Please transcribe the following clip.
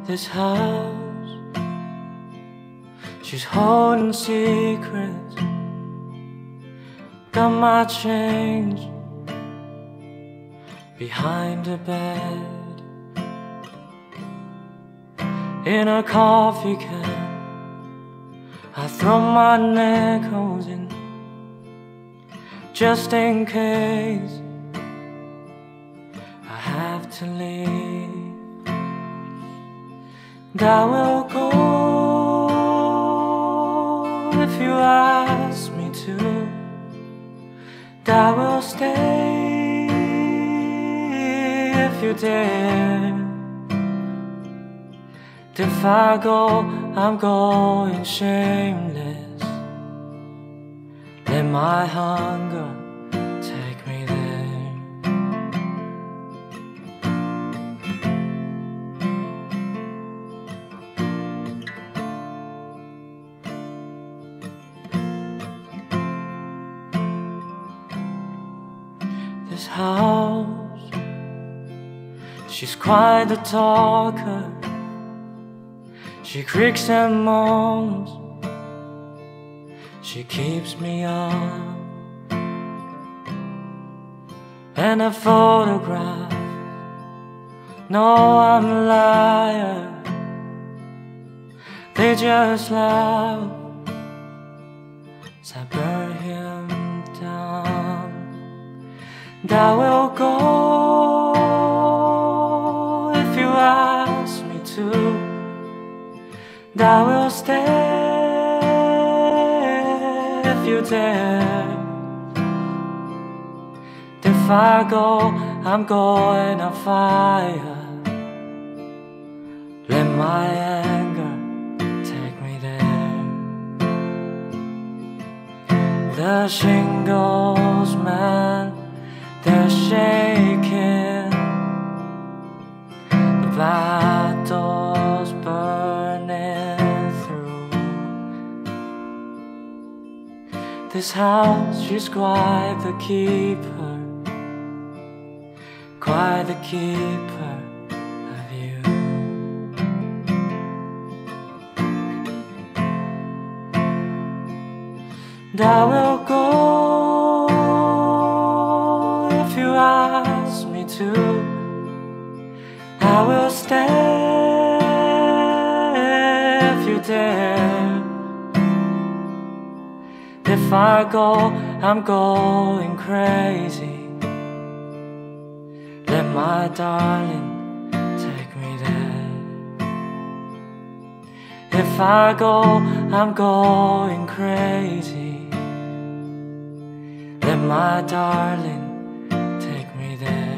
this house. She's holding secrets. Got my change behind her bed. In a coffee can, I throw my nickels in, just in case I have to leave. And I will go if you ask me to, and I will stay if you dare. And if I go, I'm going shameless. Let my hunger take me there. This house, she's quite the talker. She creaks and moans, she keeps me up. And a photograph, no, I'm a liar. They just laugh as I burn him down. And I will go if you ask me to, and I will stay if you dare. And if I go, I'm going on fire. Let my anger take me there. The shingles, man, they're shaking. The battle's burning through. This house, she's quite the keeper, quite the keeper of you. And I will go if you ask me to, I will stay if you dare. If I go, I'm going crazy. Let my darling take me there. If I go, I'm going crazy. Let my darling take me there.